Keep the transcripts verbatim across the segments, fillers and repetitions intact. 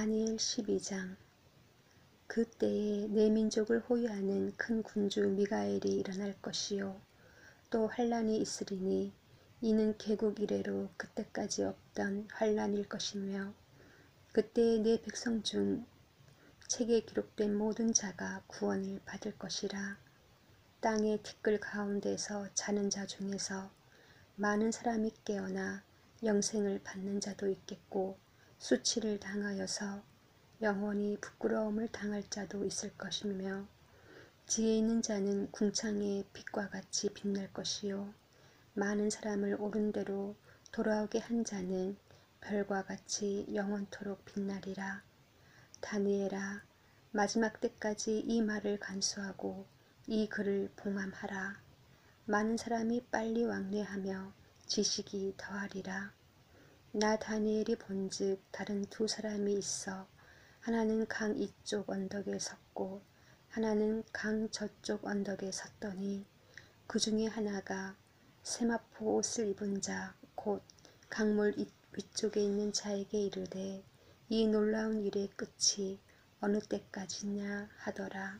다니엘 십이 장. 그때에 내 민족을 호위하는 큰 군주 미가엘이 일어날 것이요 또 환란이 있으리니 이는 개국 이래로 그때까지 없던 환란일 것이며 그때에 내 백성 중 책에 기록된 모든 자가 구원을 받을 것이라. 땅의 티끌 가운데서 자는 자 중에서 많은 사람이 깨어나 영생을 받는 자도 있겠고 수치를 당하여서 영원히 부끄러움을 당할 자도 있을 것이며 지혜 있는 자는 궁창의 빛과 같이 빛날 것이요 많은 사람을 옳은 대로 돌아오게 한 자는 별과 같이 영원토록 빛나리라. 다니엘아, 마지막 때까지 이 말을 간수하고 이 글을 봉함하라. 많은 사람이 빨리 왕래하며 지식이 더하리라. 나 다니엘이 본즉 다른 두 사람이 있어 하나는 강 이쪽 언덕에 섰고 하나는 강 저쪽 언덕에 섰더니 그 중에 하나가 세마포 옷을 입은 자 곧 강물 위쪽에 있는 자에게 이르되 이 놀라운 일의 끝이 어느 때까지냐 하더라.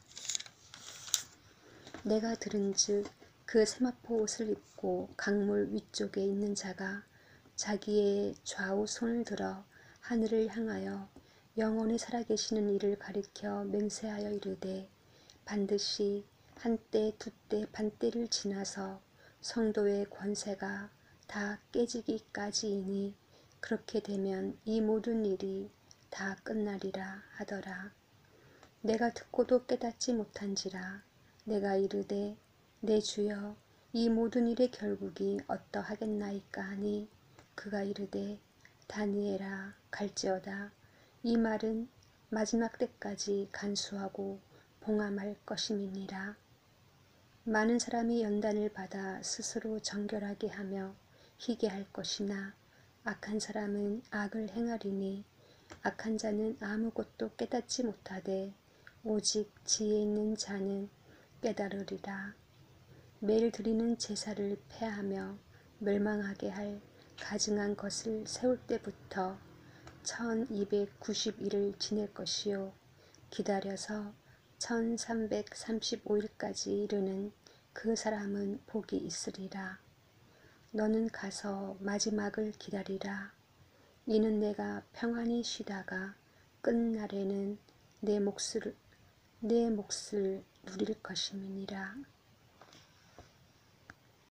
내가 들은즉 그 세마포 옷을 입고 강물 위쪽에 있는 자가 자기의 좌우 손을 들어 하늘을 향하여 영원히 살아계시는 이를 가리켜 맹세하여 이르되 반드시 한때 두때 반때를 지나서 성도의 권세가 다 깨지기까지이니 그렇게 되면 이 모든 일이 다 끝나리라 하더라. 내가 듣고도 깨닫지 못한지라. 내가 이르되 내 주여 이 모든 일의 결국이 어떠하겠나이까 하니 그가 이르되 다니엘아 갈지어다. 이 말은 마지막 때까지 간수하고 봉함할 것임이니라. 많은 사람이 연단을 받아 스스로 정결하게 하며 희게 할 것이나 악한 사람은 악을 행하리니 악한 자는 아무것도 깨닫지 못하되 오직 지혜 있는 자는 깨달으리라. 매일 드리는 제사를 폐하며 멸망하게 할 가증한 것을 세울 때부터 천이백구십 일을 지낼 것이요 기다려서 천삼백삼십오 일까지 이르는 그 사람은 복이 있으리라. 너는 가서 마지막을 기다리라. 이는 내가 평안히 쉬다가 끝날에는 내 몫을, 내 몫을 누릴 것임이니라.